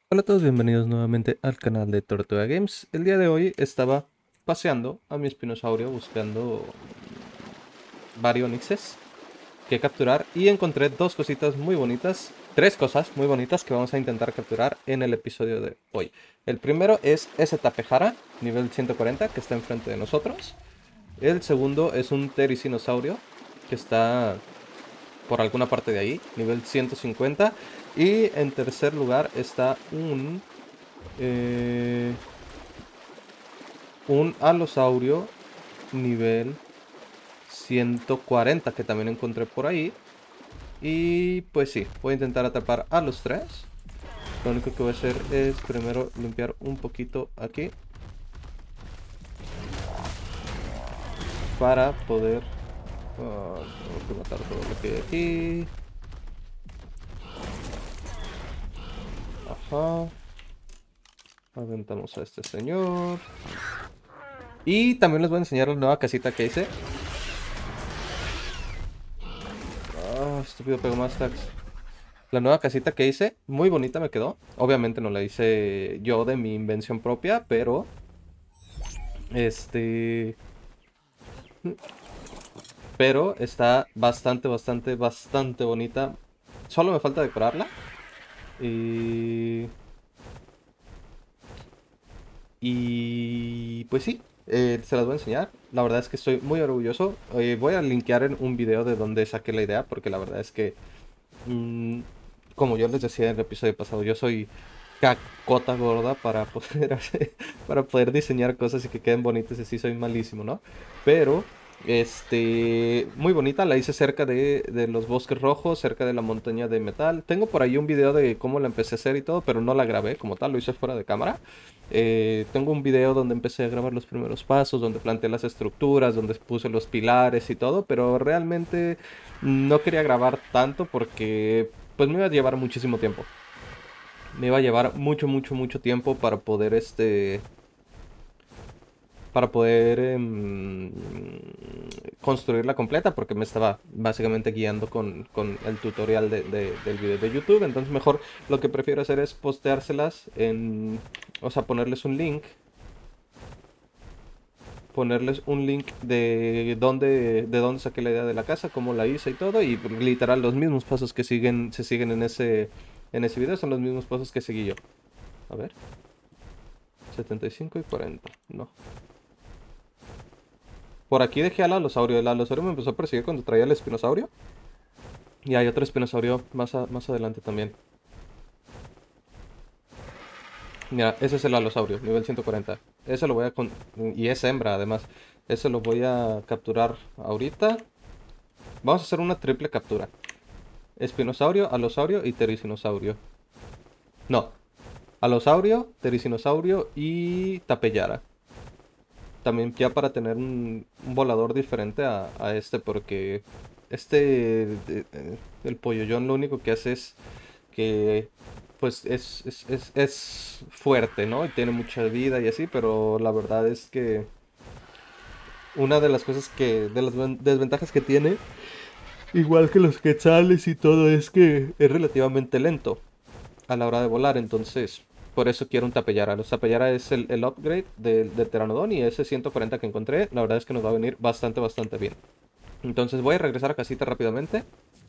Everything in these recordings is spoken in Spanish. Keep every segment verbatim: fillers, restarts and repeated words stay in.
Hola a todos, bienvenidos nuevamente al canal de Tortuga Games. El día de hoy estaba paseando a mi espinosaurio buscando Baryonyxes que capturar y encontré dos cositas muy bonitas, tres cosas muy bonitas que vamos a intentar capturar en el episodio de hoy. El primero es ese Tapejara, nivel ciento cuarenta, que está enfrente de nosotros. El segundo es un Tericinosaurio que está por alguna parte de ahí, nivel ciento cincuenta. Y en tercer lugar está un... Eh, un alosaurio nivel ciento cuarenta que también encontré por ahí. Y pues sí, voy a intentar atrapar a los tres. Lo único que voy a hacer es primero limpiar un poquito aquí para poder... ah, tengo que matar todo lo que hay aquí. Ajá. Aventamos a este señor. Y también les voy a enseñar la nueva casita que hice. Ah, estúpido pego más tags. La nueva casita que hice, muy bonita me quedó. Obviamente no la hice yo de mi invención propia, pero... Este... Pero está bastante, bastante, bastante bonita. Solo me falta decorarla. Y... Y... Pues sí, eh, se las voy a enseñar. La verdad es que estoy muy orgulloso. Eh, voy a linkear en un video de donde saqué la idea, porque la verdad es que... mm, como yo les decía en el episodio pasado, yo soy cacota gorda para poder hacer- para poder diseñar cosas y que queden bonitas, y así soy malísimo, ¿no? Pero, este, muy bonita, la hice cerca de, de los bosques rojos, cerca de la montaña de metal. Tengo por ahí un video de cómo la empecé a hacer y todo, pero no la grabé como tal, lo hice fuera de cámara. Eh, tengo un video donde empecé a grabar los primeros pasos, donde planteé las estructuras, donde puse los pilares y todo, pero realmente no quería grabar tanto porque pues me iba a llevar muchísimo tiempo. Me iba a llevar mucho, mucho, mucho tiempo para poder este... Para poder em, construirla completa, porque me estaba básicamente guiando con, con el tutorial de, de- del video de YouTube. Entonces mejor lo que prefiero hacer es posteárselas en... O sea, ponerles un link. Ponerles un link de dónde, de dónde saqué la idea de la casa, cómo la hice y todo. Y literal los mismos pasos que siguen, se siguen en ese, en ese video son los mismos pasos que seguí yo. A ver. setenta y cinco y cuarenta. No. Por aquí dejé al alosaurio. El alosaurio me empezó a perseguir cuando traía el espinosaurio. Y hay otro espinosaurio más, a- más adelante también. Mira, ese es el alosaurio, nivel ciento cuarenta. Ese lo voy a... con- Y es hembra, además. Ese lo voy a capturar ahorita. Vamos a hacer una triple captura. Espinosaurio, alosaurio y tericinosaurio. No. Alosaurio, tericinosaurio y tapellara. También ya para tener un, un volador diferente a, a este, porque este, eh, eh, el pollollón lo único que hace es que pues es, es, es, es fuerte, ¿no? Y tiene mucha vida y así, pero la verdad es que una de las cosas que, de las ven- desventajas que tiene, igual que los quetzales y todo, es que es relativamente lento a la hora de volar, entonces por eso quiero un Tapeyara. Los Tapeyara es el, el upgrade del de Pteranodon, y ese ciento cuarenta que encontré, la verdad es que nos va a venir bastante, bastante bien. Entonces voy a regresar a casita rápidamente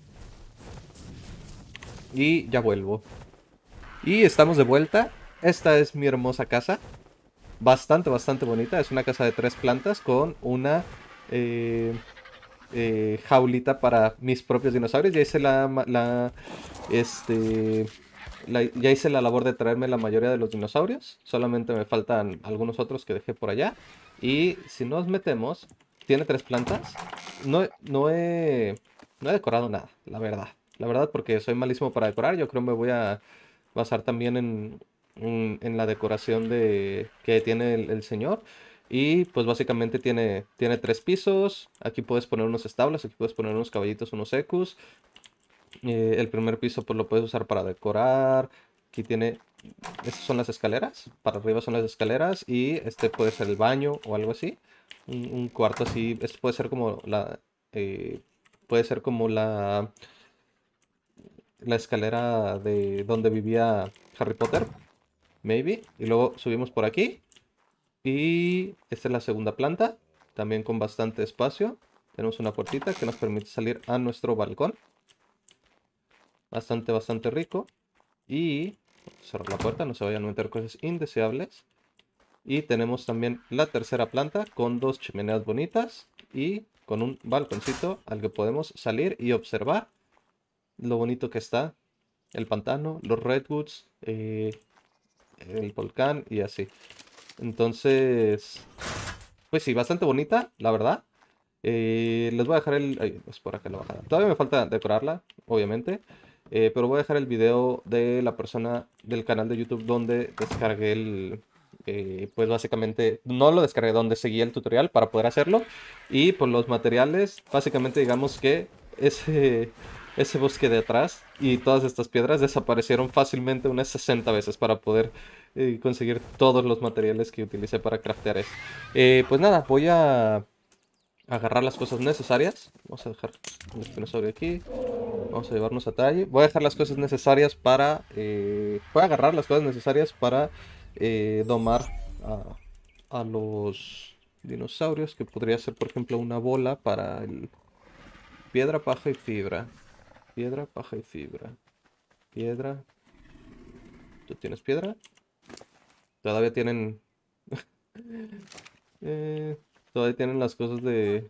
y ya vuelvo. Y estamos de vuelta. Esta es mi hermosa casa. Bastante, bastante bonita. Es una casa de tres plantas con una eh, eh, jaulita para mis propios dinosaurios. Ya hice la, ma- la este, la- ya hice la labor de traerme la mayoría de los dinosaurios. Solamente me faltan algunos otros que dejé por allá. Y si nos metemos, tiene tres plantas. No, he- no he, no he decorado nada, la verdad. La verdad, porque soy malísimo para decorar. Yo creo me voy a basar también en, en, en la decoración de, que tiene el, el señor. Y pues básicamente tiene, tiene tres pisos. Aquí puedes poner unos establos, aquí puedes poner unos caballitos, unos ecus. Eh, el primer piso pues lo puedes usar para decorar. Aquí tiene, estas son las escaleras. Para arriba son las escaleras y este puede ser el baño o algo así. Un, un cuarto así. Este puede ser como la, eh, puede ser como la, la escalera de donde vivía Harry Potter. maybe. Y luego subimos por aquí. Y esta es la segunda planta, también con bastante espacio. Tenemos una puertita que nos permite salir a nuestro balcón. Bastante, bastante rico. Y cerrar la puerta, no se vayan a meter cosas indeseables. Y tenemos también la tercera planta con dos chimeneas bonitas y con un balconcito al que podemos salir y observar lo bonito que está el pantano, los redwoods, eh, el volcán y así. Entonces, pues sí, bastante bonita, la verdad. Eh, les voy a dejar el... Ay, es por acá la bajada. Todavía me falta decorarla, obviamente. Eh, pero voy a dejar el video de la persona del canal de YouTube donde descargué el... Eh, pues básicamente, no lo descargué, donde seguí el tutorial para poder hacerlo. Y por los materiales, básicamente digamos que ese, ese bosque de atrás y todas estas piedras desaparecieron fácilmente unas sesenta veces para poder eh, conseguir todos los materiales que utilicé para craftear esto. Eh, pues nada, voy a agarrar las cosas necesarias. Vamos a dejar el espinosaurio aquí. Vamos a llevarnos a Talle. Voy a dejar las cosas necesarias para... Eh, voy a agarrar las cosas necesarias para eh, domar a, a los dinosaurios. Que podría ser, por ejemplo, una bola para el... Piedra, paja y fibra. Piedra, paja y fibra. Piedra. ¿Tú tienes piedra? Todavía tienen... eh, todavía tienen las cosas de...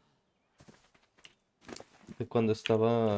De cuando estaba...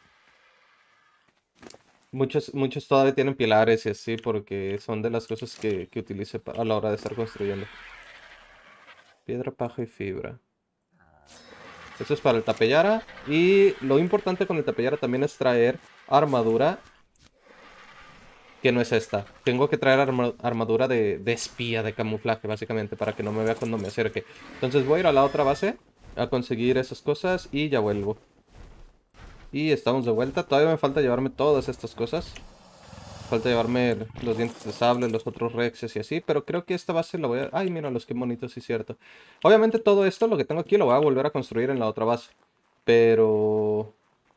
Muchos, muchos todavía tienen pilares y así porque son de las cosas que, que utilicé a la hora de estar construyendo. Piedra, paja y fibra. Esto es para el tapeyara. Y lo importante con el tapeyara también es traer armadura. Que no es esta. Tengo que traer arma, armadura de, de espía, de camuflaje, básicamente, para que no me vea cuando me acerque. Entonces voy a ir a la otra base a conseguir esas cosas y ya vuelvo. Y estamos de vuelta. Todavía me falta llevarme todas estas cosas. Falta llevarme los dientes de sable, los otros rexes y así. Pero creo que esta base la voy a... Ay, mira los qué bonitos, sí, cierto. Obviamente todo esto, lo que tengo aquí, lo voy a volver a construir en la otra base. Pero...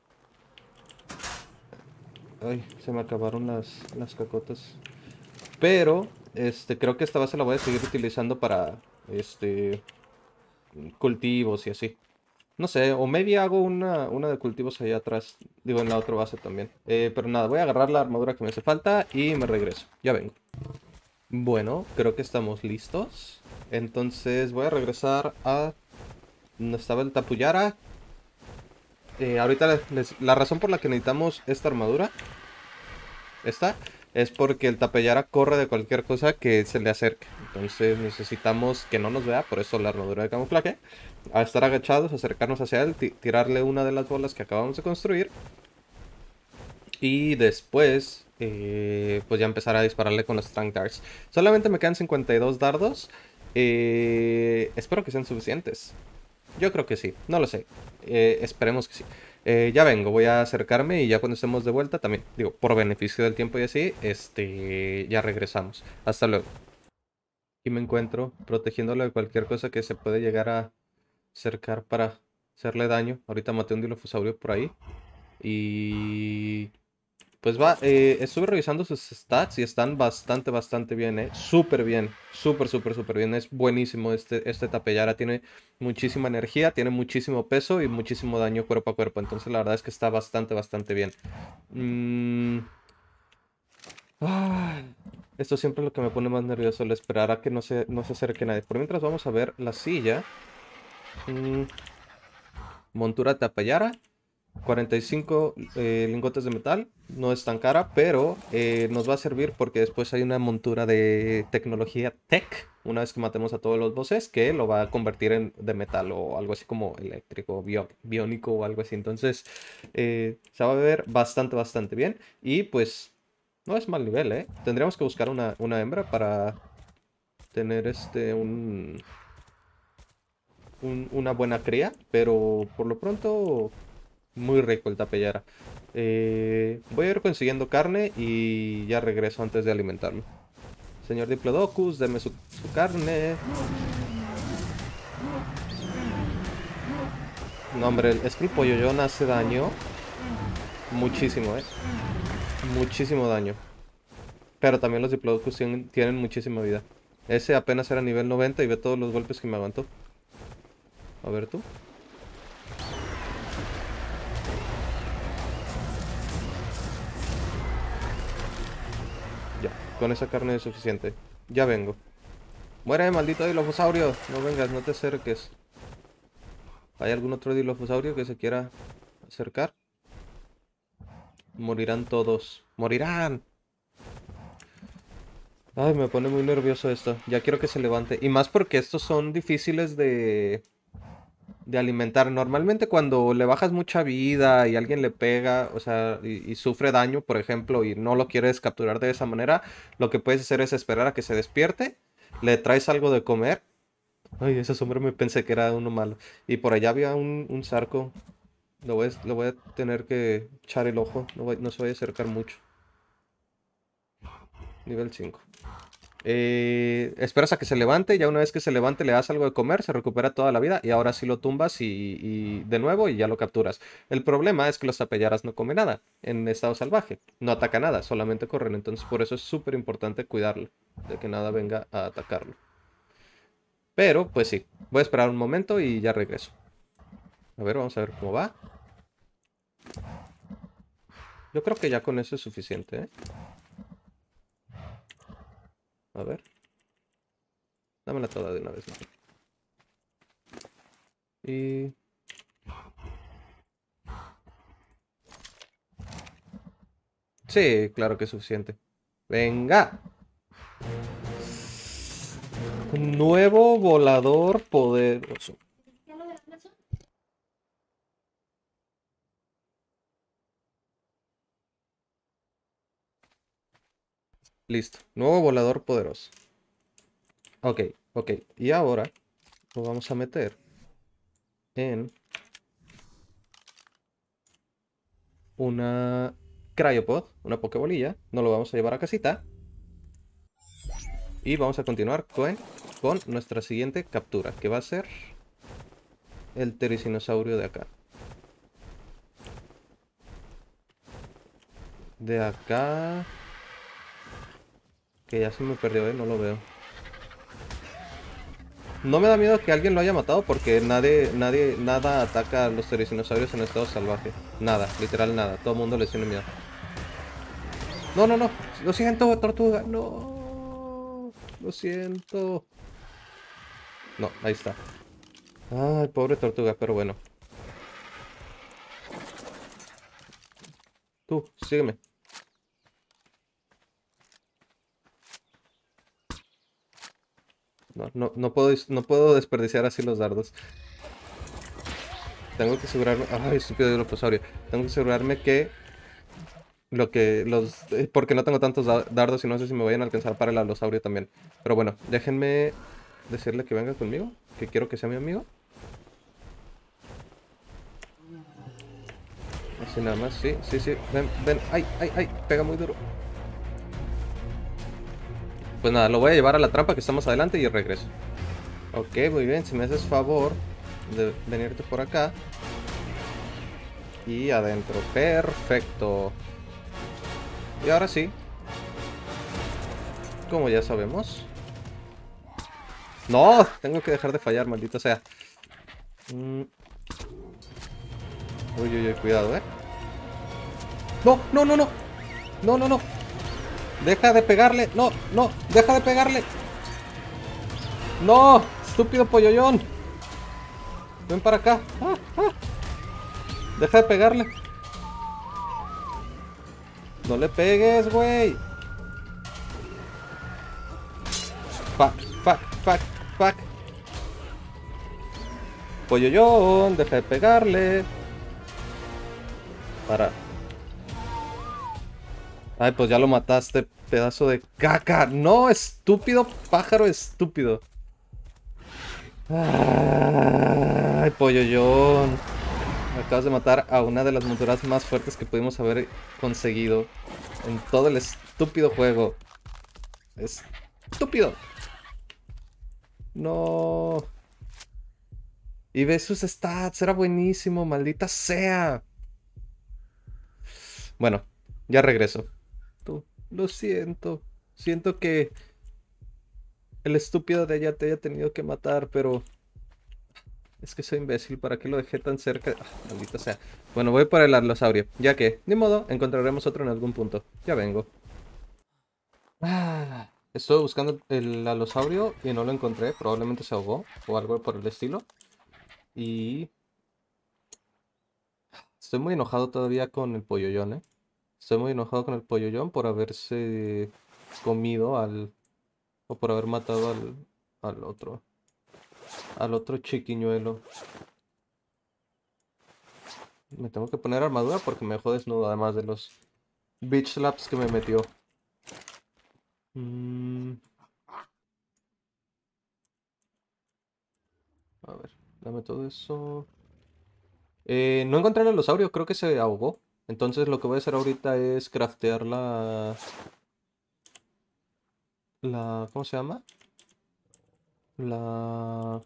Ay, se me acabaron las, las cacotas. Pero, este, creo que esta base la voy a seguir utilizando para, este, cultivos y así. No sé, o maybe hago una, una de cultivos allá atrás. Digo, en la otra base también. Eh, pero nada, voy a agarrar la armadura que me hace falta y me regreso. Ya vengo. Bueno, creo que estamos listos. Entonces voy a regresar a donde estaba el Tapuyara. Eh, ahorita les, les- la razón por la que necesitamos esta armadura, esta, es porque el Tapeyara corre de cualquier cosa que se le acerque. Entonces necesitamos que no nos vea, por eso la armadura de camuflaje. A estar agachados, acercarnos hacia él, ti- tirarle una de las bolas que acabamos de construir. Y después, eh, pues ya empezar a dispararle con los Strength Darts. Solamente me quedan cincuenta y dos dardos. Eh, espero que sean suficientes. Yo creo que sí, no lo sé. Eh, esperemos que sí. Eh, ya vengo, voy a acercarme y ya cuando estemos de vuelta también, digo, por beneficio del tiempo y así, este, ya regresamos. Hasta luego. Aquí me encuentro protegiéndolo de cualquier cosa que se puede llegar a acercar para hacerle daño. Ahorita maté un dilofosaurio por ahí. Y... Pues va, eh, estuve revisando sus stats y están bastante, bastante bien, eh. Súper bien, súper, súper, súper bien. Es buenísimo este, este Tapeyara. Tiene muchísima energía, tiene muchísimo peso y muchísimo daño cuerpo a cuerpo. Entonces la verdad es que está bastante, bastante bien. Mm. Ah, esto siempre es lo que me pone más nervioso, el esperar a que no se, no se acerque nadie. Por mientras vamos a ver la silla. Mm, montura Tapeyara. cuarenta y cinco eh, lingotes de metal, no es tan cara, pero eh, nos va a servir porque después hay una montura de tecnología tech, una vez que matemos a todos los bosses, que lo va a convertir en de metal o algo así como eléctrico, bio- biónico o algo así. Entonces, eh, se va a ver bastante, bastante bien. Y pues, no es mal nivel, ¿eh? Tendríamos que buscar una, una hembra para tener este, un, un- una buena cría, pero por lo pronto... Muy rico el Tapeyara. Eh, voy a ir consiguiendo carne y ya regreso antes de alimentarlo. Señor Diplodocus, deme su, su carne. No, hombre, es que el polloyón hace daño. Muchísimo, eh. Muchísimo daño. Pero también los Diplodocus tienen, tienen muchísima vida. Ese apenas era nivel noventa y ve todos los golpes que me aguantó. A ver tú. Ya, con esa carne es suficiente. Ya vengo. Muere, maldito dilofosaurio. No vengas, no te acerques. ¿Hay algún otro dilofosaurio que se quiera acercar? Morirán todos. ¡Morirán! Ay, me pone muy nervioso esto. Ya quiero que se levante. Y más porque estos son difíciles de... de alimentar. Normalmente cuando le bajas mucha vida y alguien le pega, o sea, y, y sufre daño, por ejemplo, y no lo quieres capturar de esa manera, lo que puedes hacer es esperar a que se despierte, le traes algo de comer. Ay, ese sombra me pensé que era uno malo. Y por allá había un, un zarco. Lo voy, a, lo voy a tener que echar el ojo. No, voy- no se vaya a acercar mucho. Nivel cinco. Eh, esperas a que se levante. Ya una vez que se levante le das algo de comer. Se recupera toda la vida. Y ahora sí lo tumbas y, y de nuevo y ya lo capturas. El problema es que los tapellaras no come nada en estado salvaje. No ataca nada. Solamente corren. Entonces por eso es súper importante cuidarlo. De que nada venga a atacarlo. Pero pues sí. Voy a esperar un momento y ya regreso. A ver, vamos a ver cómo va. Yo creo que ya con eso es suficiente, ¿eh? A ver. Dámela toda de una vez, ¿no? Y... sí, claro que es suficiente. ¡Venga! Un nuevo volador poderoso. Listo. Nuevo volador poderoso. Ok, ok. Y ahora lo vamos a meter en una Cryopod, una Pokébolilla. Nos lo vamos a llevar a casita. Y vamos a continuar con, con nuestra siguiente captura, que va a ser el Tericinosaurio de acá. De acá... que ya se me perdió, ¿eh? No lo veo. No me da miedo que alguien lo haya matado porque nadie, nadie, nada ataca a los pterosinosaurios en estado salvaje. Nada, literal nada. Todo el mundo les tiene miedo. No, no, no. Lo siento, tortuga. No. Lo siento. No, ahí está. Ay, pobre tortuga, pero bueno. Tú, sígueme. No, no, no puedo, no puedo desperdiciar así los dardos. Tengo que asegurarme... ay, estúpido dinosaurio. Tengo que asegurarme que... lo que... los... eh, porque no tengo tantos da- dardos y no sé si me vayan a alcanzar para el alosaurio también. Pero bueno, déjenme decirle que venga conmigo. Que quiero que sea mi amigo. Así nada más, sí, sí, sí. Ven, ven. Ay, ay, ay. Pega muy duro. Pues nada, lo voy a llevar a la trampa que estamos adelante y regreso. Ok, muy bien. Si me haces favor de venirte por acá. Y adentro. Perfecto. Y ahora sí. Como ya sabemos. No, tengo que dejar de fallar, maldito sea. Mm. Uy, uy, uy, cuidado, eh. No, no, no, no. No, no, no. Deja de pegarle. No, no. Deja de pegarle. No, estúpido polloyón. Ven para acá. Ah, ah. Deja de pegarle. No le pegues, güey. Fuck, fuck, fuck, fuck. Polloyón, deja de pegarle. Para. Ay, pues ya lo mataste, pedazo de caca. No, estúpido pájaro estúpido. Ay, polloyón. Acabas de matar a una de las monturas más fuertes que pudimos haber conseguido en todo el estúpido juego. Estúpido. No. Y ve sus stats, era buenísimo, maldita sea. Bueno, ya regreso. Tú, lo siento. Siento que el estúpido de ella te haya tenido que matar, pero es que soy imbécil. ¿Para qué lo dejé tan cerca? Ah, maldita sea. Bueno, voy por el alosaurio, ya que, ni modo, encontraremos otro en algún punto. Ya vengo. Ah, estuve buscando el alosaurio y no lo encontré. Probablemente se ahogó o algo por el estilo. Y estoy muy enojado todavía con el polloyón, ¿eh? Estoy muy enojado con el polloyón por haberse comido al... o por haber matado al, al otro. Al otro chiquiñuelo. Me tengo que poner armadura porque me dejó desnudo, además de los bitch slaps que me metió. Mm, a ver, dame todo eso. Eh, no encontré el alosaurio, creo que se ahogó. Entonces lo que voy a hacer ahorita es craftear la... La... ¿Cómo se llama? La...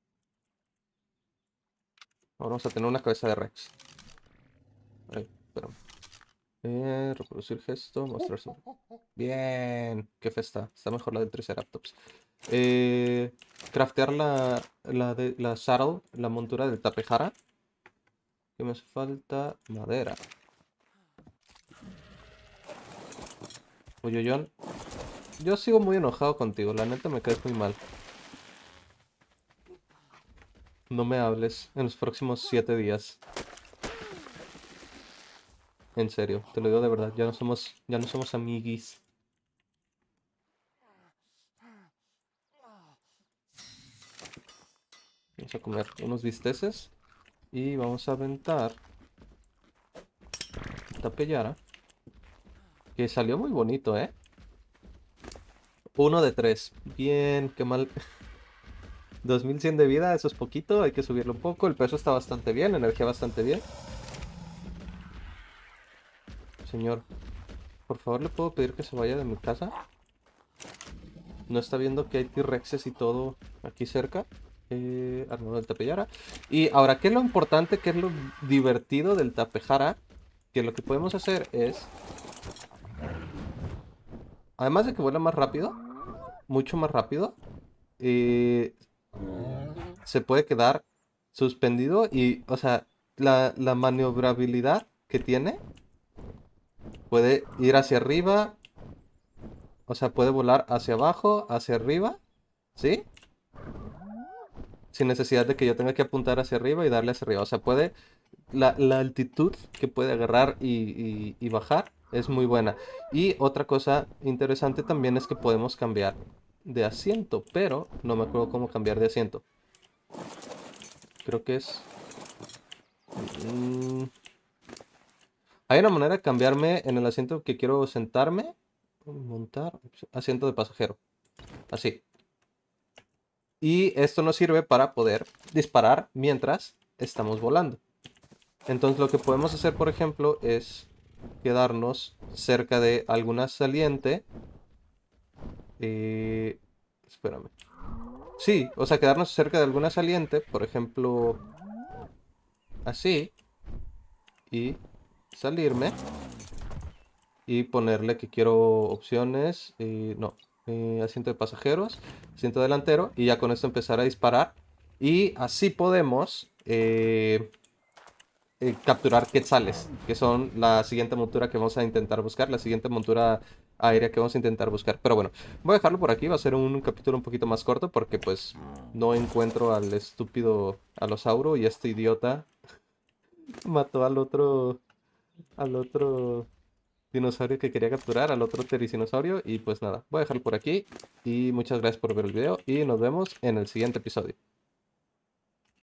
Ahora vamos a tener una cabeza de Rex. Ay, espérame. Eh, reproducir gesto, mostrar su... Bien, qué fe está. Está mejor la del Triceratops. Eh, craftear la, la, de, la saddle, la montura del Tapejara. Que me hace falta madera. Oye, John, yo sigo muy enojado contigo. La neta me caes muy mal. No me hables en los próximos siete días. En serio, te lo digo de verdad. Ya no somos, ya no somos amiguis. Vamos a comer unos bisteces. Y vamos a aventar Tapellara. Que salió muy bonito, ¿eh? Uno de tres. Bien, qué mal. dos mil cien de vida, eso es poquito. Hay que subirlo un poco. El peso está bastante bien, energía bastante bien. Señor, por favor, ¿le puedo pedir que se vaya de mi casa? No está viendo que hay T-Rexes y todo aquí cerca. Eh, armado del Tapejara. Y ahora, ¿qué es lo importante? ¿Qué es lo divertido del Tapejara? Que lo que podemos hacer es... Además de que vuela más rápido, mucho más rápido, eh, se puede quedar suspendido y, o sea, la, la maniobrabilidad que tiene puede ir hacia arriba, o sea, puede volar hacia abajo, hacia arriba, ¿sí? Sin necesidad de que yo tenga que apuntar hacia arriba y darle hacia arriba. O sea, puede, la, la altitud que puede agarrar y, y, y bajar es muy buena. Y otra cosa interesante también es que podemos cambiar de asiento, pero no me acuerdo cómo cambiar de asiento. Creo que es... Mm, hay una manera de cambiarme en el asiento que quiero sentarme. Montar asiento de pasajero. Así. Y esto nos sirve para poder disparar mientras estamos volando. Entonces lo que podemos hacer, por ejemplo, es quedarnos cerca de alguna saliente. Eh, espérame. Sí, o sea, quedarnos cerca de alguna saliente, por ejemplo, así. Y salirme. Y ponerle que quiero opciones. Eh, no, eh, asiento de pasajeros, asiento delantero. Y ya con esto empezar a disparar. Y así podemos... Eh, eh, capturar quetzales, que son la siguiente montura que vamos a intentar buscar, la siguiente montura aérea que vamos a intentar buscar. Pero bueno, voy a dejarlo por aquí, va a ser un capítulo un poquito más corto porque pues no encuentro al estúpido alosauro y este idiota mató al otro, al otro dinosaurio que quería capturar, al otro tericinosaurio y pues nada, voy a dejarlo por aquí y muchas gracias por ver el video y nos vemos en el siguiente episodio.